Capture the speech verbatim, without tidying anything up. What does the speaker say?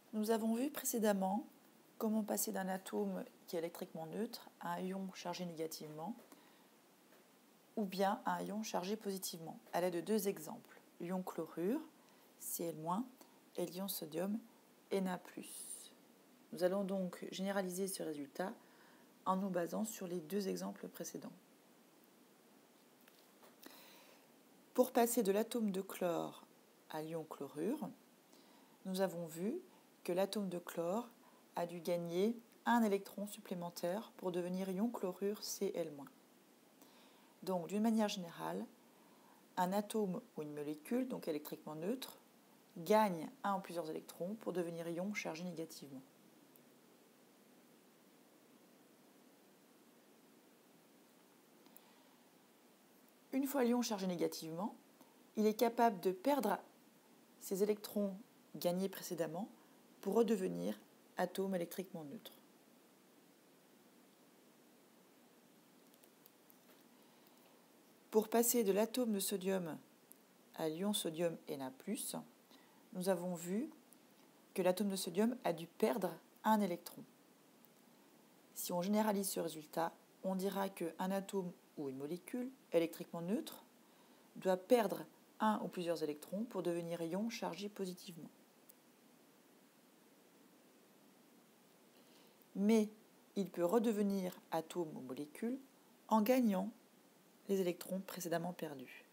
Nous avons vu précédemment comment passer d'un atome qui est électriquement neutre à un ion chargé négativement ou bien à un ion chargé positivement à l'aide de deux exemples, l'ion chlorure, Cl-, et l'ion sodium, Na plus. Nous allons donc généraliser ce résultat en nous basant sur les deux exemples précédents. Pour passer de l'atome de chlore à l'ion chlorure, nous avons vu que l'atome de chlore a dû gagner un électron supplémentaire pour devenir ion chlorure Cl-. Donc, d'une manière générale, un atome ou une molécule, donc électriquement neutre, gagne un ou plusieurs électrons pour devenir ion chargé négativement. Une fois l'ion chargé négativement, il est capable de perdre ses électrons gagnés précédemment pour redevenir atome électriquement neutre. Pour passer de l'atome de sodium à l'ion sodium Na plus, nous avons vu que l'atome de sodium a dû perdre un électron. Si on généralise ce résultat, on dira qu'un atome ou une molécule électriquement neutre doit perdre un ou plusieurs électrons pour devenir ion chargé positivement. Mais il peut redevenir atome ou molécule en gagnant les électrons précédemment perdus.